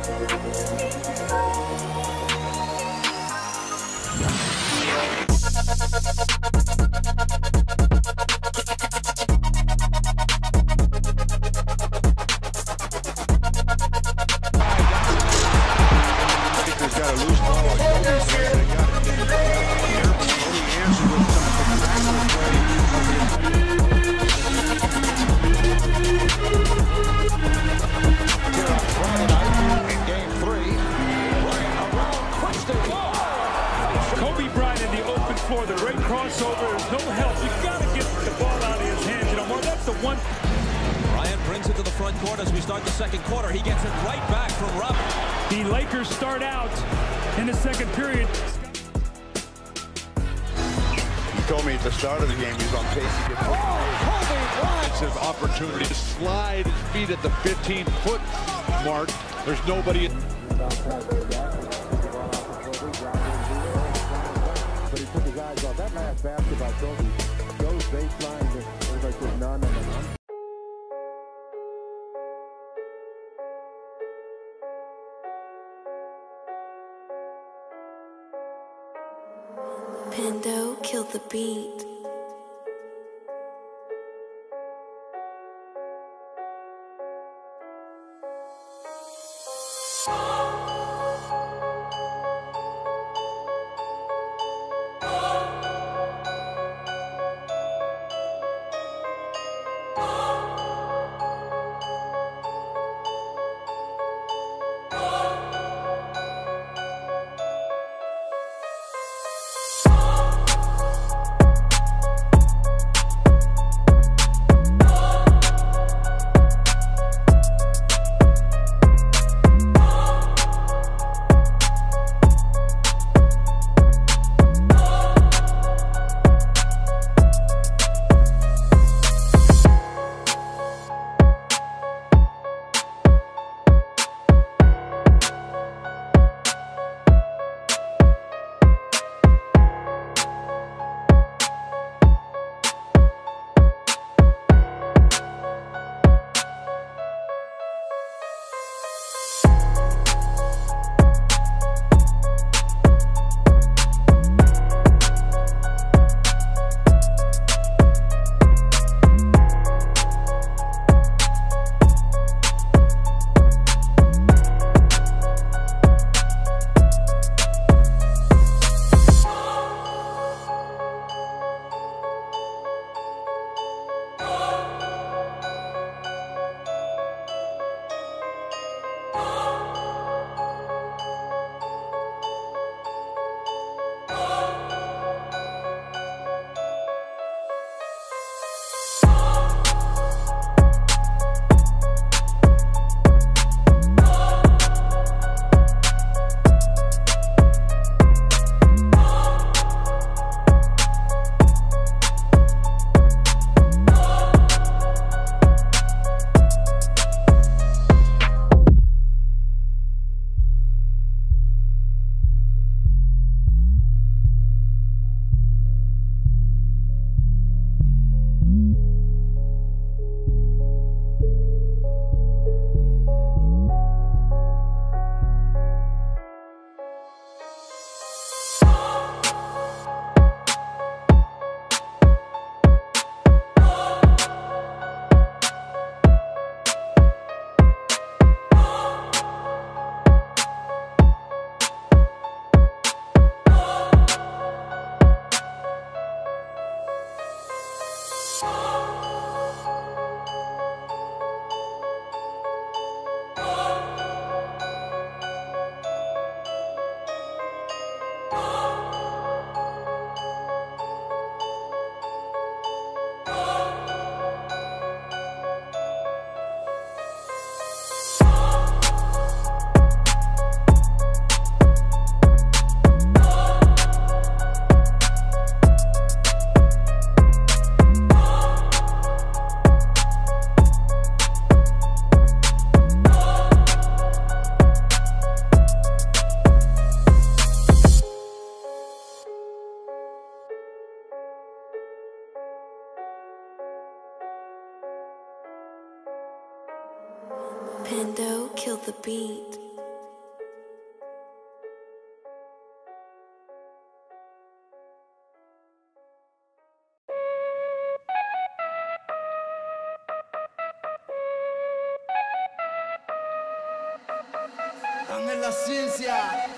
The great crossover, there's no help. You got to get the ball out of his hands. You know, well, that's the one. Bryant brings it to the front court as we start the second quarter. He gets it right back from Rupp. The Lakers start out in the second period. He told me at the start of the game he was on pace to get It's an opportunity to slide his feet at the 15-foot mark. There's nobody. But he took his eyes off. That last basket by Kobe goes baseline. Everybody says, no. Pando killed the beat. Pando killed the beat. la ciencia.